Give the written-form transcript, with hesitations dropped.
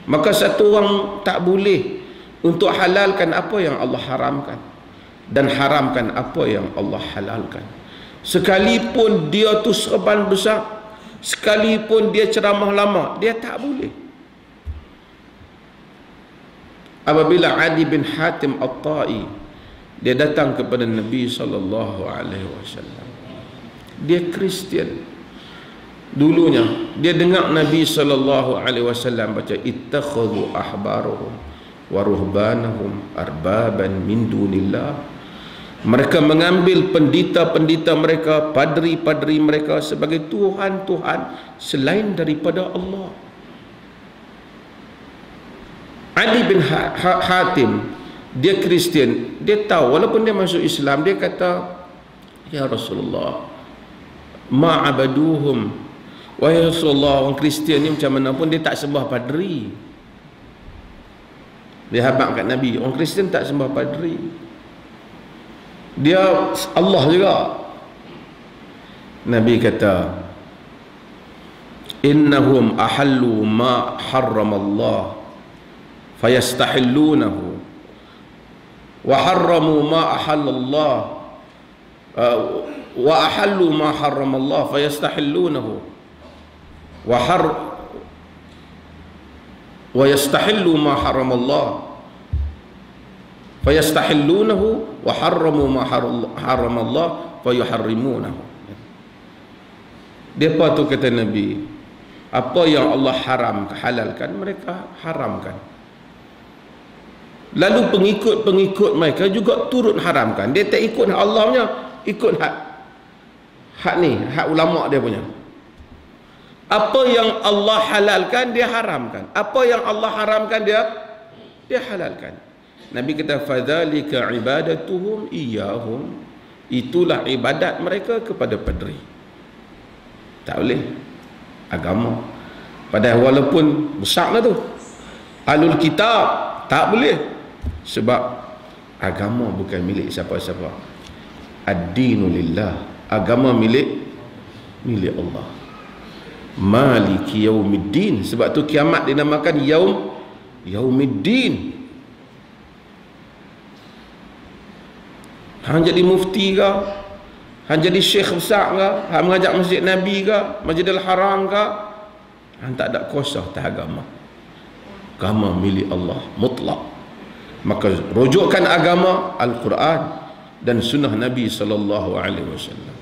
Maka satu orang tak boleh untuk halalkan apa yang Allah haramkan dan haramkan apa yang Allah halalkan. Sekalipun dia tu serban besar, sekalipun dia ceramah lama, dia tak boleh. Apabila Adi bin Hatim At-Tai dia datang kepada Nabi SAW, dia Kristian. Dulunya dia dengar Nabi SAW baca ittakhadhu ahbarahum wa ruhbanahum arbaban min dunillah. Mereka mengambil pendeta-pendeta mereka, padri-padri mereka sebagai tuhan-tuhan selain daripada Allah. Ali bin Hatim, dia Kristian, dia tahu, walaupun dia masuk Islam, dia kata, ya Rasulullah, ma'abaduhum, wahai Rasulullah, orang Kristian ni macam mana pun dia tak sembah padri. Dia habaq kat Nabi, orang Kristian tak sembah padri, dia Allah juga. Nabi kata, innahum ahallu ma harramallah fayastahillunahu wa harramu ma ahallallah wa ahallu ma harramallah fayastahillunahu wa yastahillu ma haramallah fayastahillunahu wa harramu ma haramallah fayuharrimunahu. Dia apa tu kata Nabi, apa yang Allah halalkan mereka haramkan, lalu pengikut-pengikut mereka juga turut haramkan. Dia tak ikut hak Allah punya, ikut hak ni, hak ulama dia punya. Apa yang Allah halalkan dia haramkan, apa yang Allah haramkan dia halalkan. Nabi kata fadzalika ibadatuhum iyyahum, itulah ibadat mereka kepada padri. Tak boleh agama. Padahal walaupun besarlah tu Ahlul Kitab, tak boleh, sebab agama bukan milik siapa-siapa. Ad-dinu lillah, agama milik Allah. Maliki yaumiddin, sebab tu kiamat dinamakan yaumiddin. Hang jadi mufti ke, hang jadi syekh besar ke, hang mengajak masjid Nabi ke, Masjidil Haram ke, hang tak ada kuasa atas agama. Agama milik Allah mutlak. Maka rujukan agama Al-Quran dan sunnah Nabi sallallahu alaihi wasallam.